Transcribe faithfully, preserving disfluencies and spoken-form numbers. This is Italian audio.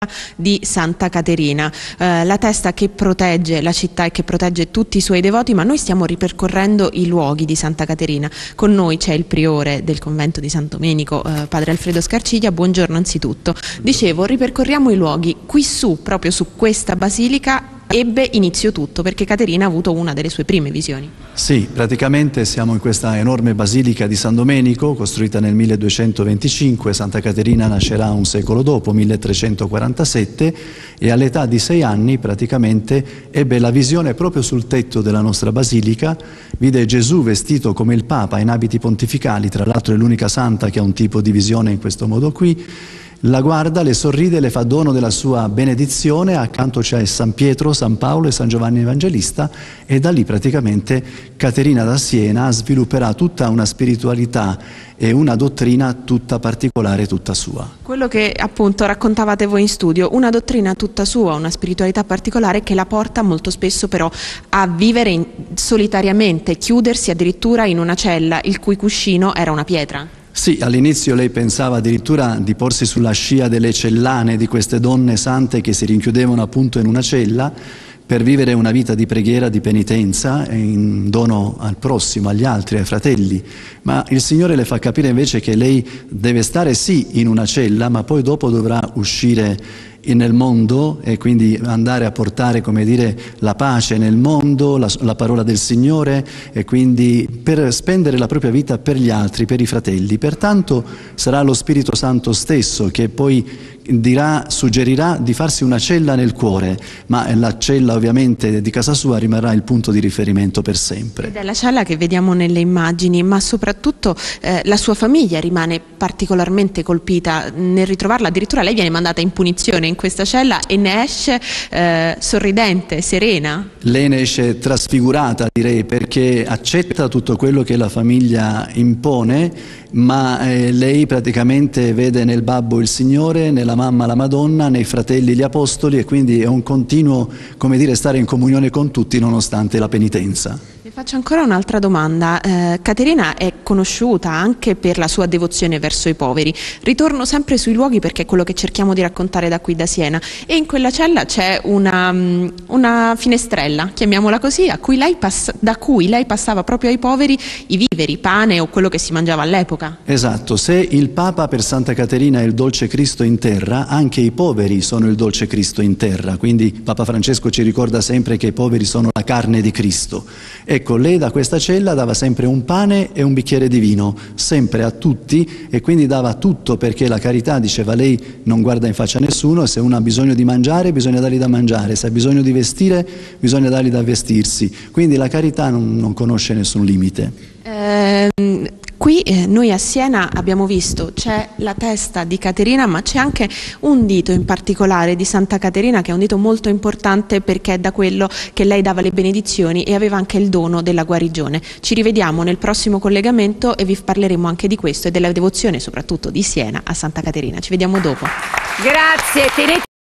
di Santa Caterina, eh, la testa che protegge la città e che protegge tutti i suoi devoti, ma noi stiamo ripercorrendo i luoghi di Santa Caterina. Con noi c'è il priore del convento di San Domenico, eh, padre Alfredo Scarciglia. Buongiorno anzitutto. Dicevo, ripercorriamo i luoghi. Qui su, proprio su questa basilica, ebbe inizio tutto, perché Caterina ha avuto una delle sue prime visioni. Sì, praticamente siamo in questa enorme basilica di San Domenico, costruita nel milleduecentoventicinque. Santa Caterina nascerà un secolo dopo, milletrecentoquarantasette, e all'età di sei anni praticamente ebbe la visione proprio sul tetto della nostra basilica. Vide Gesù vestito come il Papa in abiti pontificali, tra l'altro è l'unica santa che ha un tipo di visione in questo modo qui. La guarda, le sorride, le fa dono della sua benedizione, accanto c'è San Pietro, San Paolo e San Giovanni Evangelista, e da lì praticamente Caterina da Siena svilupperà tutta una spiritualità e una dottrina tutta particolare, tutta sua. Quello che appunto raccontavate voi in studio, una dottrina tutta sua, una spiritualità particolare che la porta molto spesso però a vivere in, solitariamente, chiudersi addirittura in una cella il cui cuscino era una pietra. Sì, all'inizio lei pensava addirittura di porsi sulla scia delle cellane di queste donne sante che si rinchiudevano appunto in una cella per vivere una vita di preghiera, di penitenza, in dono al prossimo, agli altri, ai fratelli. Ma il Signore le fa capire invece che lei deve stare sì in una cella, ma poi dopo dovrà uscire nel mondo e quindi andare a portare, come dire, la pace nel mondo, la, la parola del Signore, e quindi per spendere la propria vita per gli altri, per i fratelli. Pertanto sarà lo Spirito Santo stesso che poi dirà, suggerirà di farsi una cella nel cuore, ma la cella ovviamente di casa sua rimarrà il punto di riferimento per sempre. Ed è la cella che vediamo nelle immagini, ma soprattutto eh, la sua famiglia rimane particolarmente colpita nel ritrovarla. Addirittura lei viene mandata in punizione in questa cella e ne esce eh, sorridente, serena. Lei ne esce trasfigurata, direi, perché accetta tutto quello che la famiglia impone, ma eh, lei praticamente vede nel babbo il Signore, nella mamma la Madonna, nei fratelli gli apostoli, e quindi è un continuo, come dire, stare in comunione con tutti nonostante la penitenza. Vi faccio ancora un'altra domanda. Eh, Caterina è conosciuta anche per la sua devozione verso i poveri. Ritorno sempre sui luoghi perché è quello che cerchiamo di raccontare da qui da Siena, e in quella cella c'è una, una finestrella, chiamiamola così, a cui lei passa, da cui lei passava proprio ai poveri i viveri, pane o quello che si mangiava all'epoca. Esatto, se il Papa per Santa Caterina è il dolce Cristo in terra, anche i poveri sono il dolce Cristo in terra, quindi Papa Francesco ci ricorda sempre che i poveri sono la carne di Cristo. Ecco, lei da questa cella dava sempre un pane e un bicchiere di vino, sempre a tutti, e quindi dava tutto, perché la carità, diceva lei, non guarda in faccia a nessuno, e se uno ha bisogno di mangiare bisogna dargli da mangiare, se ha bisogno di vestire bisogna dargli da vestirsi, quindi la carità non, non conosce nessun limite. Eh, Qui eh, noi a Siena abbiamo visto, c'è la testa di Caterina, ma c'è anche un dito in particolare di Santa Caterina, che è un dito molto importante perché è da quello che lei dava le benedizioni e aveva anche il dono della guarigione. Ci rivediamo nel prossimo collegamento e vi parleremo anche di questo e della devozione soprattutto di Siena a Santa Caterina. Ci vediamo dopo. Grazie, tenete